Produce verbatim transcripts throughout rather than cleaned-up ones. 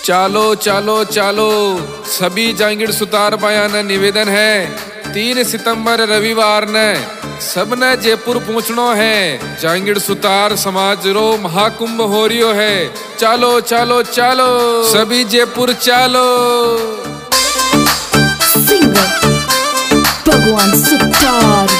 चालो चालो चालो सभी जांगीड़ सुतार बाया ने निवेदन है, तीन सितंबर रविवार ने सबने जयपुर पहुंचनो है। जांगीड़ सुतार समाज रो महाकुंभ हो रियो है। चालो चालो चालो सभी जयपुर चालो। सिंगर भगवान सुतार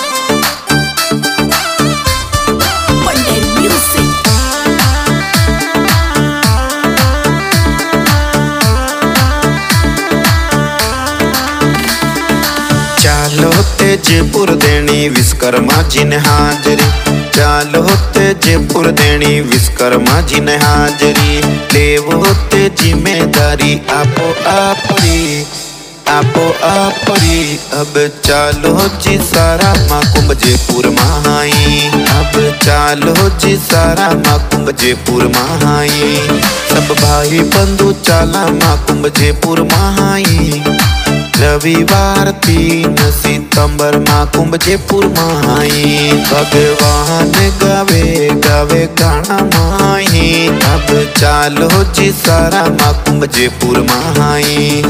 चालो ते जयपुर देनी विश्वकर्मा जी ने हाजरी। चालो ते जयपुर देनी विश्वकर्मा जी ने हाजरी। लेवो ते जिम्मेदारी आपो आपरी आपो आपरी। अब चालो जी सारा महाकुंभ जयपुर महाई। अब चालो जी सारा महाकुंभ जयपुर महाई। सब भाई बंधु चाला महाकुंभ जयपुर महाई। रविवार तीन सितंबर महाकुंभ जयपुर महाई। भगवान गावे गावे गाना माही। अब चालो जी सारा महाकुंभ जयपुर महाई।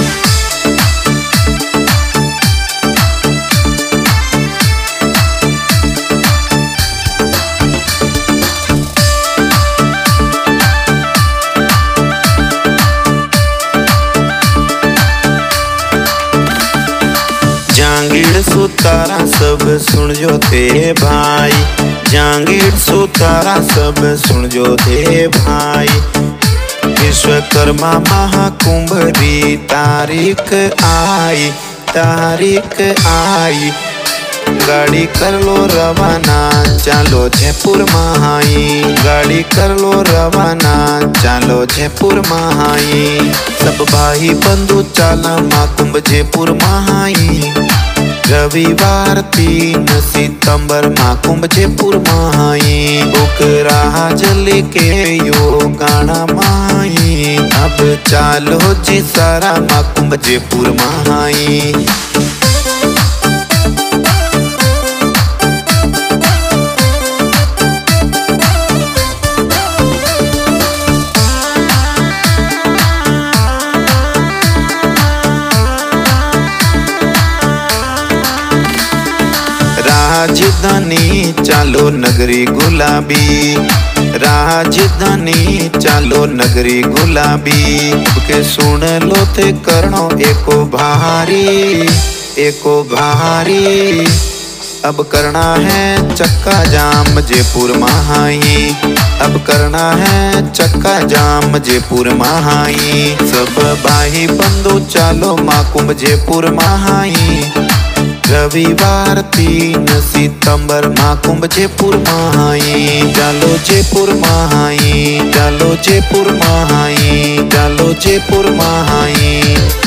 जांगीड़ सुतारा सब सुन जो थे भाई। जांगीड़ सुतारा सब सुन जो थे भाई। विश्वकर्मा महाकुंभ री तारीख आई तारीख आई। गाड़ी कर लो रवाना चालो जयपुर महाई। गाड़ी कर लो रवाना चालो जयपुर महाई। सब भाई बंधु चाला महाकुंभ जयपुर महाई। रविवार तीन सितंबर महाकुंभ जयपुर महाई। बुक राज लेके यो गाना माई। अब चालो जी सारा महाकुंभ जयपुर महाई। राजधानी चालो नगरी गुलाबी। राजधानी चालो नगरी गुलाबी। अब के सुन लो थे करनो एको भारी एको भारी। अब करना है चक्का जाम जयपुर महाई। अब करना है चक्का जाम जयपुर महाई। सब भाई बंधु चालो महाकुंभ जयपुर महाई। रविवार तीन सितंबर महाकुंभ जयपुर महाई। चालो जयपुर महाई। चालो जयपुर महाई। चालो जयपुर महाई।